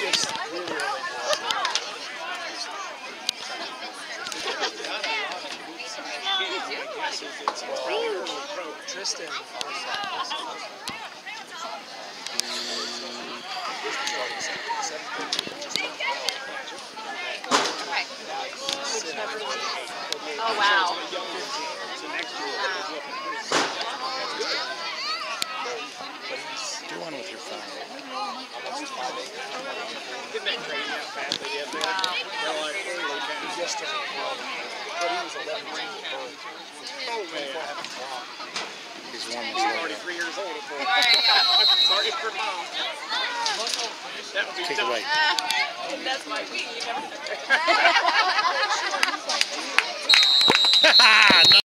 Tristan. Oh, wow. Do one with your phone. Isn't that crazy how fast they get there? They're like really fast. He just turned 12. But he was 11 years old. Oh, man. He's warm as He's well. already 3 years old. Sorry for mom. That would be Take it tough. away. That's my week. No.